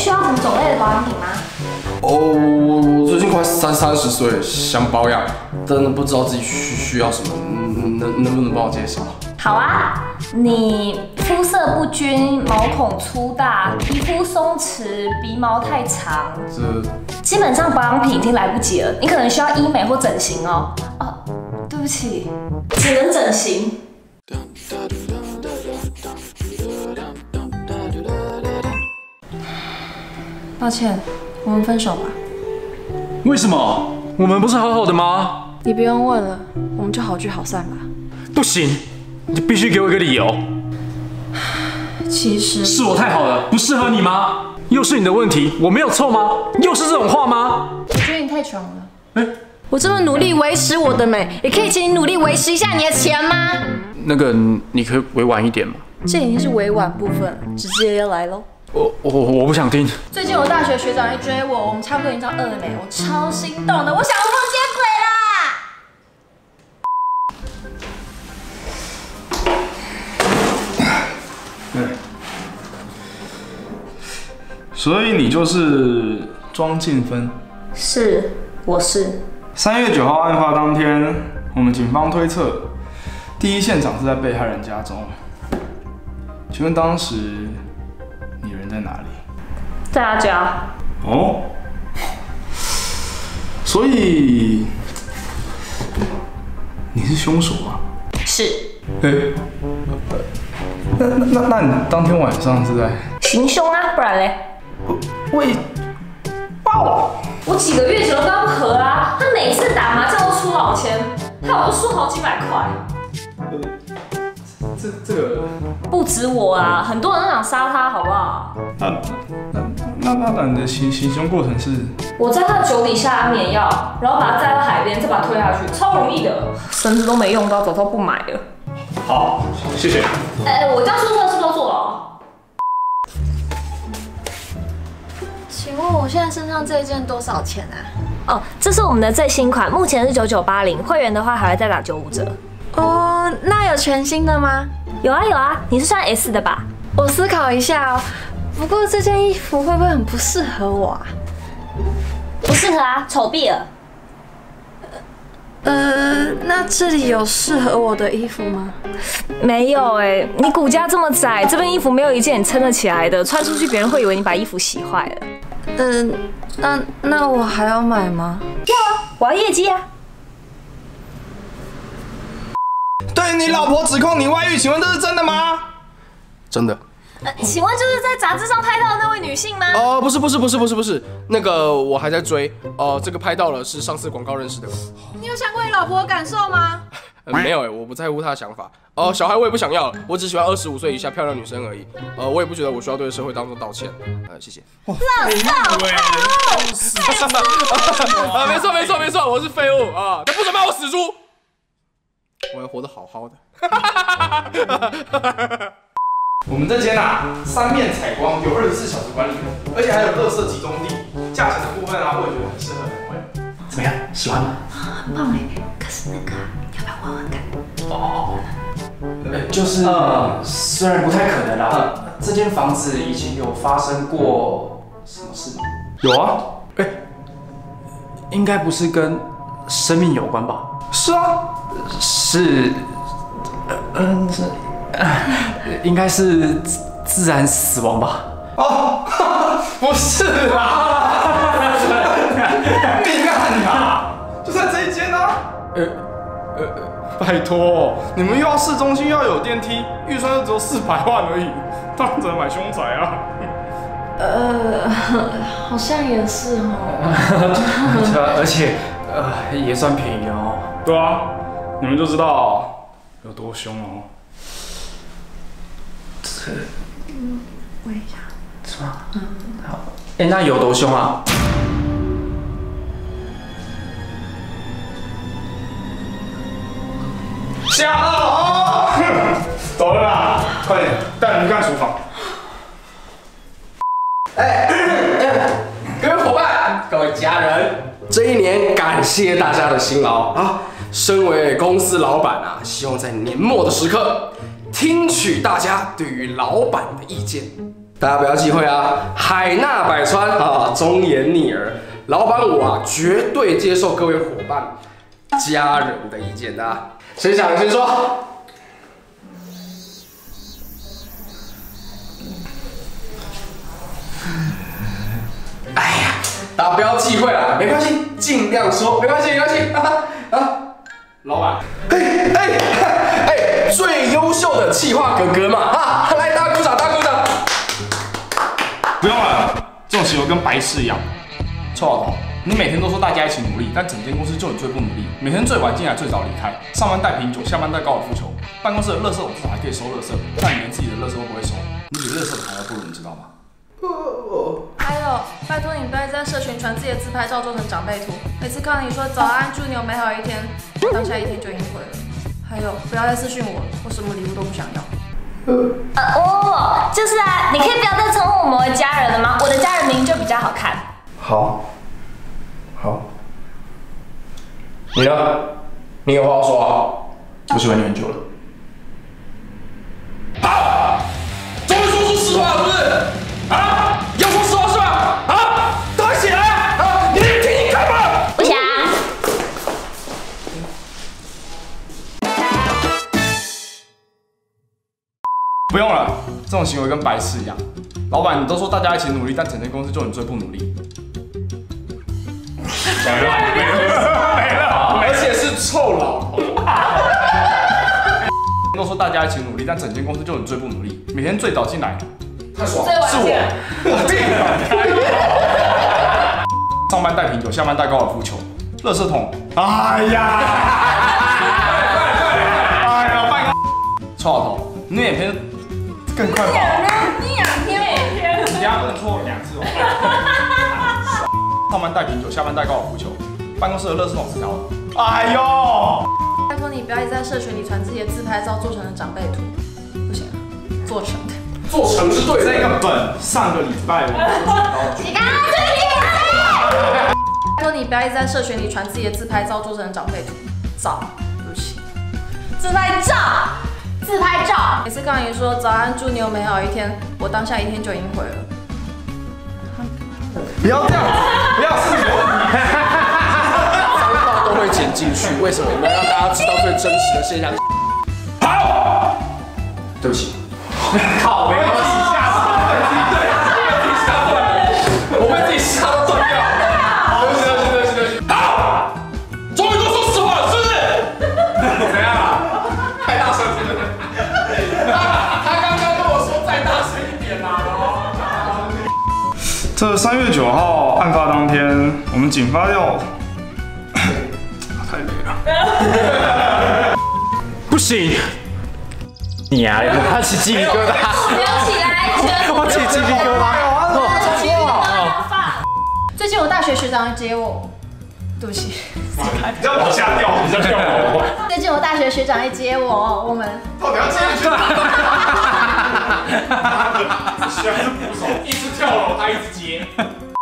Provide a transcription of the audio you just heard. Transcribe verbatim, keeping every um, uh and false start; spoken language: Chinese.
需要什么种类的保养品吗？ 哦，我我最近快三三十岁，想保养，但不知道自己需需要什么，能能不能帮我介绍？ 好啊，你肤色不均、毛孔粗大、皮肤松弛、鼻毛太长， 这基本上保养品已经来不及了，你可能需要医美或整形哦。哦，对不起，只能整形。抱歉，我们分手吧。 为什么？我们不是好好的吗？ 你不用问了，我们就好聚好散吧。 不行，你必须给我一个理由。 其实是我太好了，不适合你吗？又是你的问题，我没有错吗？又是这种话吗？ 我觉得你太穷了。哎，我这么努力维持我的美，也可以请你努力维持一下你的钱吗？ 那个，你可以委婉一点吗？ 这已经是委婉部分了，直接来喽。 我我我不想听。 最近我大学学长来追我，我们差不多已经到二了没？我超心动的，我想无缝接轨啦！对，所以你就是庄敬芬？ 是，我是。 三月九号案发当天，我们警方推测，第一现场是在被害人家中。请问当时你人在哪里？ 在他家。 哦，所以你是凶手啊？ 是。 哎、欸，那那那那你当天晚上是在行凶啊？不然嘞？ 喂，爆！ 我几个月前都跟他不合啊，他每次打麻将都出老千，害我都输好几百块。 呃，这这个不止我啊，很多人都想杀他，好不好？ 那那那那那你的行行凶过程是？ 我在他的酒底下安眠药，然后把他载到海边，再把他推下去，超容易的，绳子都没用到，早都不买了。 好，谢谢。 哎、欸，我这样说的是不是都做了哦？ 请问我现在身上这一件多少钱啊？ 哦，这是我们的最新款，目前是九九八零，会员的话还会再打九五折。 哦，那有全新的吗？ 有啊有啊，你是穿 S 的吧？ 我思考一下哦。不过这件衣服会不会很不适合我啊？ 不适合啊，丑毙了。 呃，那这里有适合我的衣服吗？ 没有哎、欸，你骨架这么窄，这件衣服没有一件你撑得起来的，穿出去别人会以为你把衣服洗坏了。 嗯、呃，那那我还要买吗？ 要啊，我要业绩啊。 对你老婆指控你外遇，请问这是真的吗？真的。 呃，请问就是在杂志上拍到的那位女性吗？ 哦、呃，不是不是不是不是不是，那个我还在追。哦、呃，这个拍到了，是上次广告认识的。 你有想过你老婆的感受吗？ 呃、没有哎、欸，我不在乎她的想法。哦、呃，小孩我也不想要了，我只喜欢二十五岁以下漂亮女生而已。呃，我也不觉得我需要对社会当中道歉。呃，谢谢。 垃圾啊，没错没错没错，我是废物啊！不准骂我死猪，我要活得好好的。 我们这间啊，三面采光，有二十四小时管理，而且还有垃圾集中地。价钱的部分啊，我也觉得很适合两位。怎么样，喜欢吗？ 很棒哎，可是那个要不要问问看？ 哦， 呃，就是呃，虽然不太可能啦，呃，这间房子以前有发生过什么事吗？ 有啊， 哎，应该不是跟生命有关吧？ 是啊， 是，呃嗯是。应该是自然死亡吧？ 哦，不是啦，命案啊，就在这一间啊。呃呃，拜托，你们又要市中心，又要有电梯，预算就只有四百万而已，当然只能买凶宅啊。 呃，好像也是哦。而且呃也算便宜哦。 对啊，你们就知道有多凶哦。 这， 嗯，问一下， 是吗？嗯，好。哎，那有多凶啊？ 吓到哦！走了啦，快点带你们看厨房。 哎，各位伙伴，各位家人，这一年感谢大家的辛劳啊！身为公司老板啊，希望在年末的时刻， 听取大家对于老板的意见。大家不要忌讳啊，海纳百川啊，忠言逆耳。老板我啊，绝对接受各位伙伴、家人的意见的、啊。谁想先说？哎呀，大家不要忌讳了，没关系，尽量说，没关系，没关系啊啊！老板，哎哎哎，最优秀的企划哥哥嘛啊！来，大家鼓掌，大家鼓掌。 不用了，这种行为跟白痴一样。臭老头，你每天都说大家一起努力，但整间公司就你最不努力，每天最晚进来，最早离开，上班带啤酒，下班带高尔夫球，办公室的垃圾桶至少还可以收垃圾，但你连自己的垃圾都不会收，你比垃圾桶还要不如，你知道吗？ 还有，拜托你不要在社群传自己的自拍照做成长辈图，每次看到你说早安，祝你有美好一天，当下一天就已经毁了。还有，不要再私讯我了，我什么礼物都不想要。 呃，我就是啊，你可以不要再称呼我们为家人了吗？我的家人名就比较好看。 好，好，你呢？你有话要说啊？ 我喜欢你很久了。 啊！终于说出实话了，是不是？啊！要说实话是吧？啊！大家起来啊！你们听听看吧。 不想。 不用了，这种行为跟白痴一样。老板，你都说大家一起努力，但整间公司就你最不努力。没了，没了，没了， 而且是臭老头。 都说大家一起努力，但整间公司就你最不努力，每天最早进来， 太爽了， 是我，我定。上班带啤酒，下班带高尔夫球，垃圾桶。哎呀！哎呀，办公。臭老头，你每天更快吧？ 你两天每天。 你家不能错两次哦。上班带啤酒，下班带高尔夫球，办公室的垃圾桶是条的。哎呦！ 拜托你不要一直在社群里传自己的自拍照做成了长辈图，不行啊，做成的。 做成是对的。 这个本上个礼拜我你刚刚最厉害。 拜托你不要一直在社群里传自己的自拍照做成了长辈图，照，对不起。 自拍照，自拍照。 每次看到你说早安，祝你有美好一天，我当下一天就已经毁了。 不要这样子，不要是有问题。 脏话都会剪进去，为什么？我们要让大家知道最真实的现象。好，对不起。靠，没关系，吓死我了，我被自己吓到断掉。对不起，对不起，对不起，对不起。好，终于都说实话了，是不是？怎样啊？太大声是不是？他他刚刚跟我说再大声一点啦。 这三月九号案发当天，我们警方要太累了， 不行！你呀、啊，我起鸡皮疙瘩， 不要起来， 我起鸡皮疙瘩。 最近我大学学长来接我，对不起。 你要往下掉，你要掉我。 最近我大学学长来接我，我们到底要接去哪？居然是捕手， 一直跳楼，他一直接。